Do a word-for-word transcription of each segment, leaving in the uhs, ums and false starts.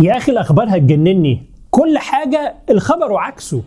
يا أخي الأخبار هتجنني، كل حاجة الخبر وعكسه.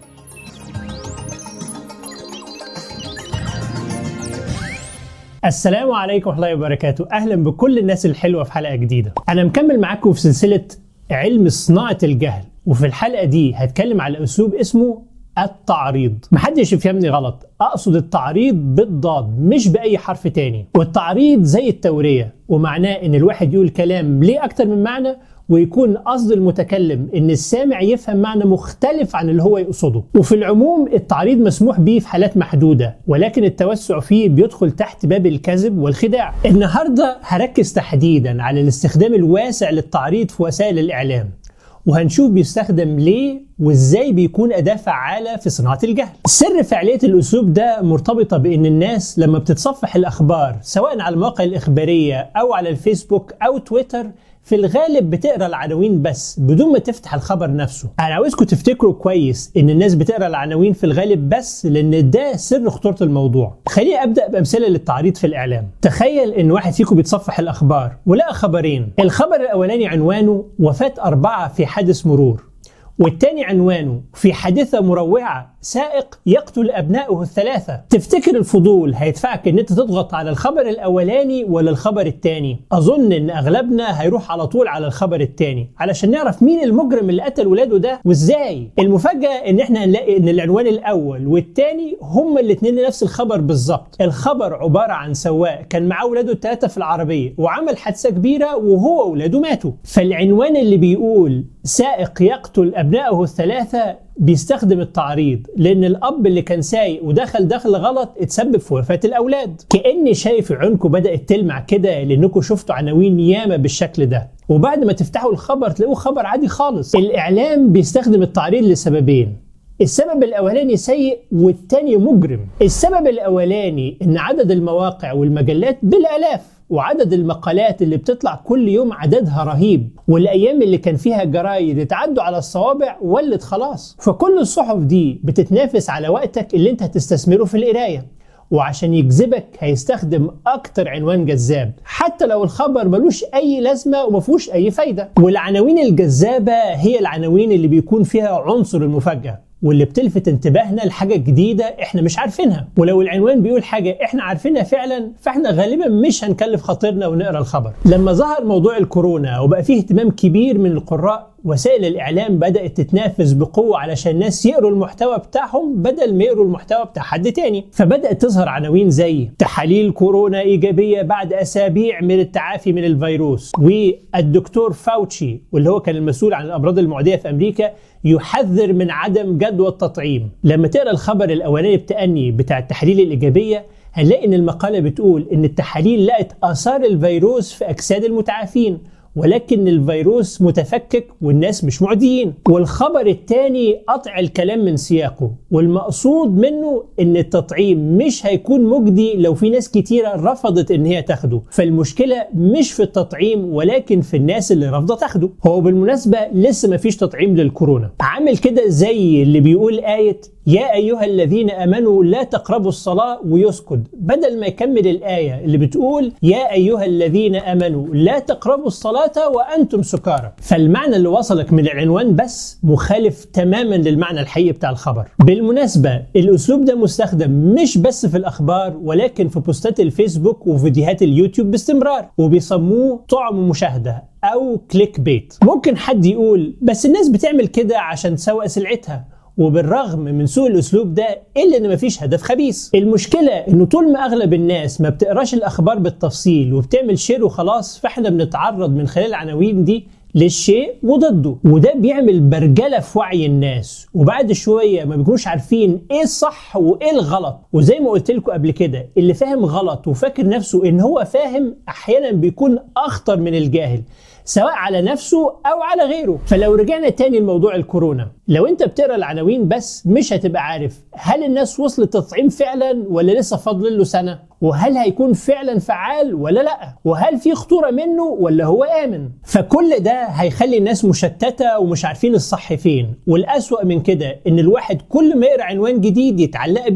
السلام عليكم ورحمة الله وبركاته، أهلا بكل الناس الحلوة في حلقة جديدة. أنا مكمل معاكم في سلسلة علم صناعة الجهل، وفي الحلقة دي هتكلم على أسلوب اسمه التعريض. محدش يفهمني غلط، أقصد التعريض بالضاد مش بأي حرف تاني. والتعريض زي التورية، ومعناه إن الواحد يقول كلام ليه أكتر من معنى، ويكون قصد المتكلم ان السامع يفهم معنى مختلف عن اللي هو يقصده. وفي العموم التعريض مسموح به في حالات محدودة، ولكن التوسع فيه بيدخل تحت باب الكذب والخداع. النهاردة هركز تحديدا على الاستخدام الواسع للتعريض في وسائل الإعلام، وهنشوف بيستخدم ليه وازاي بيكون أداة فعالة في صناعة الجهل. سر فعالية الأسلوب ده مرتبطة بأن الناس لما بتتصفح الأخبار سواء على المواقع الإخبارية أو على الفيسبوك أو تويتر، في الغالب بتقرأ العناوين بس بدون ما تفتح الخبر نفسه. أنا عاوزكم تفتكروا كويس إن الناس بتقرأ العناوين في الغالب بس، لأن ده سر خطورة الموضوع. خليني أبدأ بأمثلة للتعريض في الإعلام. تخيل إن واحد فيكم بيتصفح الأخبار ولقى خبرين، الخبر الأولاني عنوانه وفاة أربعة في حادث مرور، والتاني عنوانه في حادثة مروعة سائق يقتل أبنائه الثلاثة. تفتكر الفضول هيدفعك ان انت تضغط على الخبر الأولاني ولا الخبر التاني؟ أظن ان أغلبنا هيروح على طول على الخبر التاني علشان نعرف مين المجرم اللي قتل ولاده ده وازاي. المفاجأة ان احنا هنلاقي ان العنوان الأول والتاني هما الاتنين نفس الخبر بالظبط. الخبر عبارة عن سواق كان معاه ولاده الثلاثة في العربية وعمل حادثة كبيرة وهو ولاده ماتوا. فالعنوان اللي بيقول سائق يقتل أبنائه الثلاثة بيستخدم التعريض، لأن الأب اللي كان سايق ودخل دخل غلط اتسبب في وفاة الأولاد. كأني شايف عيونكم بدأت تلمع كده لأنكم شفتوا عناوين ياما بالشكل ده، وبعد ما تفتحوا الخبر تلاقوه خبر عادي خالص. الإعلام بيستخدم التعريض لسببين، السبب الأولاني سيء والتاني مجرم. السبب الأولاني إن عدد المواقع والمجلات بالآلاف، وعدد المقالات اللي بتطلع كل يوم عددها رهيب، والأيام اللي كان فيها جرايد اتعدوا على الصوابع ولت خلاص. فكل الصحف دي بتتنافس على وقتك اللي انت هتستثمره في القراية، وعشان يجذبك هيستخدم أكتر عنوان جذاب حتى لو الخبر ملوش أي لازمة ومفهوش أي فايدة. والعناوين الجذابة هي العناوين اللي بيكون فيها عنصر المفاجأة، واللي بتلفت انتباهنا لحاجة جديدة احنا مش عارفينها. ولو العنوان بيقول حاجة احنا عارفينها فعلا، فاحنا غالبا مش هنكلف خاطرنا ونقرأ الخبر. لما ظهر موضوع الكورونا وبقى فيه اهتمام كبير من القراء، وسائل الإعلام بدأت تتنافس بقوة علشان الناس يقروا المحتوى بتاعهم بدل ما يقروا المحتوى بتاع حد تاني. فبدأت تظهر عناوين زي تحاليل كورونا إيجابية بعد أسابيع من التعافي من الفيروس، والدكتور فاوتشي واللي هو كان المسؤول عن الأمراض المعدية في أمريكا يحذر من عدم جدوى التطعيم. لما تقرأ الخبر الأولاني بتأني بتاع التحاليل الإيجابية، هنلاقي إن المقالة بتقول إن التحاليل لقت آثار الفيروس في أجساد المتعافين، ولكن الفيروس متفكك والناس مش معديين. والخبر الثاني قطع الكلام من سياقه، والمقصود منه ان التطعيم مش هيكون مجدي لو في ناس كتيرة رفضت ان هي تاخده. فالمشكلة مش في التطعيم ولكن في الناس اللي رافضة تاخده. هو بالمناسبة لسه ما فيش تطعيم للكورونا، عامل كده زي اللي بيقول آية يا أيها الذين آمنوا لا تقربوا الصلاة ويسكت، بدل ما يكمل الآية اللي بتقول يا أيها الذين آمنوا لا تقربوا الصلاة وأنتم سكارى. فالمعنى اللي وصلك من العنوان بس مخالف تماما للمعنى الحقيقي بتاع الخبر. بالمناسبة الأسلوب ده مستخدم مش بس في الأخبار، ولكن في بوستات الفيسبوك وفيديوهات اليوتيوب باستمرار، وبيسموه طعم مشاهدة أو كليك بيت. ممكن حد يقول بس الناس بتعمل كده عشان تسوق سلعتها، وبالرغم من سوء الأسلوب ده إلا إن مفيش هدف خبيث. المشكلة إنه طول ما أغلب الناس ما بتقراش الأخبار بالتفصيل وبتعمل شير وخلاص، فإحنا بنتعرض من خلال العناوين دي للشيء وضده، وده بيعمل برجلة في وعي الناس، وبعد شوية ما بيكونوش عارفين إيه الصح وإيه الغلط. وزي ما قلت لكم قبل كده، اللي فاهم غلط وفاكر نفسه إن هو فاهم أحيانا بيكون أخطر من الجاهل، سواء على نفسه أو على غيره. فلو رجعنا تاني لموضوع الكورونا، لو انت بتقرأ العناوين بس مش هتبقى عارف هل الناس وصلت التطعيم فعلا ولا لسه فاضل له سنة، وهل هيكون فعلا فعال ولا لا، وهل في خطورة منه ولا هو آمن. فكل ده هيخلي الناس مشتتة ومش عارفين الصح فين. والأسوأ من كده ان الواحد كل ما يقرأ عنوان جديد يتعلق بيه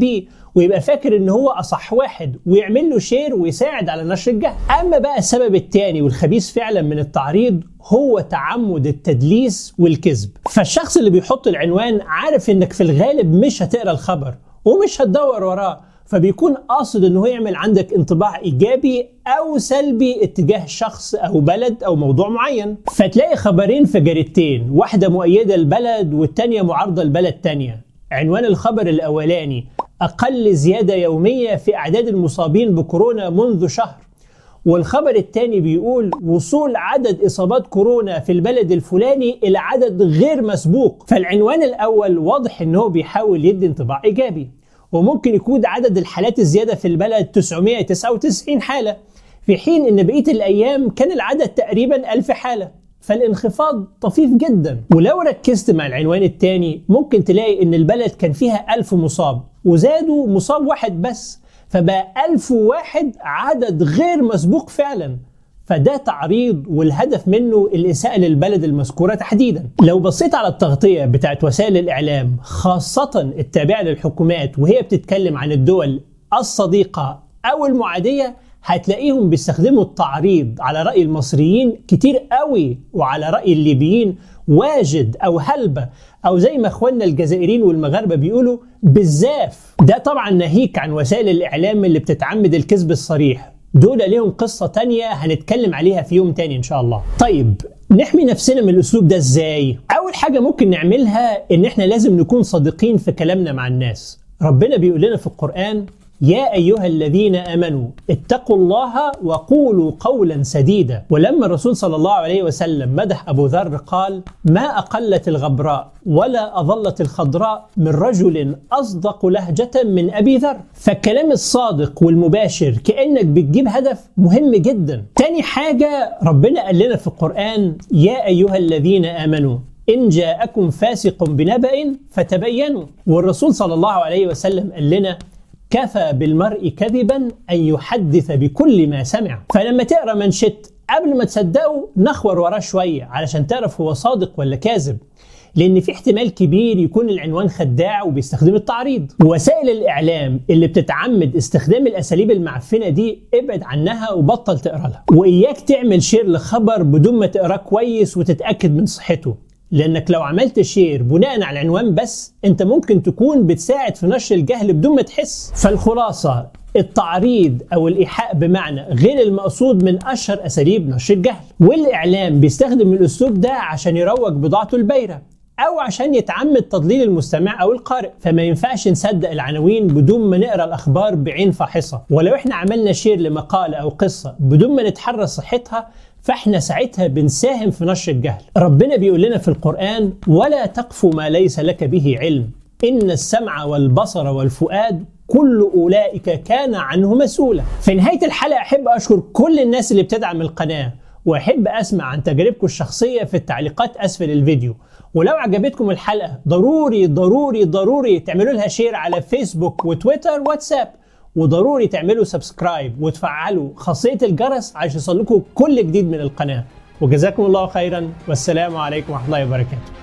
ويبقى فاكر ان هو اصح واحد ويعمل له شير ويساعد على نشر الجهل. اما بقى السبب الثاني والخبيث فعلا من التعريض هو تعمد التدليس والكذب. فالشخص اللي بيحط العنوان عارف انك في الغالب مش هتقرا الخبر ومش هتدور وراه، فبيكون قاصد انه يعمل عندك انطباع ايجابي او سلبي اتجاه شخص او بلد او موضوع معين. فتلاقي خبرين في جريدتين، واحده مؤيده البلد والتانيه معارضه البلد تانيه. عنوان الخبر الاولاني: اقل زياده يوميه في اعداد المصابين بكورونا منذ شهر، والخبر الثاني بيقول وصول عدد إصابات كورونا في البلد الفلاني إلى عدد غير مسبوق. فالعنوان الأول واضح إنه بيحاول يدي انطباع إيجابي، وممكن يكون عدد الحالات الزيادة في البلد تسعمائة وتسعة وتسعين حالة، في حين إن بقية الأيام كان العدد تقريبا ألف حالة، فالانخفاض طفيف جدا. ولو ركزت مع العنوان الثاني ممكن تلاقي إن البلد كان فيها ألف مصاب وزادوا مصاب واحد بس، فبقى ألف وواحد عدد غير مسبوق فعلا. فده تعريض والهدف منه الإساءة للبلد المذكورة تحديدا. لو بصيت على التغطية بتاعت وسائل الإعلام خاصة التابعة للحكومات وهي بتتكلم عن الدول الصديقة أو المعادية، هتلاقيهم بيستخدموا التعريض على رأي المصريين كتير قوي، وعلى رأي الليبيين واجد أو هلبة، أو زي ما اخواننا الجزائريين والمغاربة بيقولوا بالزاف. ده طبعا ناهيك عن وسائل الإعلام اللي بتتعمد الكذب الصريح، دول ليهم قصة تانية هنتكلم عليها في يوم تاني إن شاء الله. طيب نحمي نفسنا من الأسلوب ده إزاي؟ أول حاجة ممكن نعملها إن إحنا لازم نكون صادقين في كلامنا مع الناس. ربنا بيقول لنا في القرآن: يا أيها الذين آمنوا اتقوا الله وقولوا قولا سديدا. ولما الرسول صلى الله عليه وسلم مدح أبو ذر قال: ما أقلت الغبراء ولا أظلت الخضراء من رجل أصدق لهجة من أبي ذر. فالكلام الصادق والمباشر كأنك بتجيب هدف مهم جدا. تاني حاجة ربنا قال لنا في القرآن: يا أيها الذين آمنوا إن جاءكم فاسق بنبأ فتبينوا. والرسول صلى الله عليه وسلم قال لنا: كفى بالمرء كذبا أن يحدث بكل ما سمع. فلما تقرأ منشط قبل ما تصدقه نخور وراه شوية علشان تعرف هو صادق ولا كاذب، لأن في احتمال كبير يكون العنوان خداع وبيستخدم التعريض. ووسائل الإعلام اللي بتتعمد استخدام الأساليب المعفنة دي ابعد عنها وبطل تقرأ لها. وإياك تعمل شير لخبر بدون ما تقرأ كويس وتتأكد من صحته، لأنك لو عملت شير بناء على العنوان بس أنت ممكن تكون بتساعد في نشر الجهل بدون ما تحس. فالخلاصة: التعريض أو الإيحاء بمعنى غير المقصود من أشهر أساليب نشر الجهل، والإعلام بيستخدم الأسلوب ده عشان يروج بضاعته البايرة أو عشان يتعمد تضليل المستمع أو القارئ. فما ينفعش نصدق العناوين بدون ما نقرأ الأخبار بعين فاحصة. ولو إحنا عملنا شير لمقالة أو قصة بدون ما نتحرى صحتها فاحنا ساعتها بنساهم في نشر الجهل. ربنا بيقول لنا في القرآن: ولا تقف ما ليس لك به علم إن السمع والبصر والفؤاد كل أولئك كان عنه مسؤولا. في نهاية الحلقة أحب أشكر كل الناس اللي بتدعم القناة، وأحب أسمع عن تجاربكم الشخصية في التعليقات أسفل الفيديو. ولو عجبتكم الحلقة ضروري ضروري ضروري تعملوا لها شير على فيسبوك وتويتر واتساب، وضروري تعملوا سبسكرايب وتفعلوا خاصية الجرس عشان يوصلكم كل جديد من القناة. وجزاكم الله خيرا، والسلام عليكم ورحمة الله وبركاته.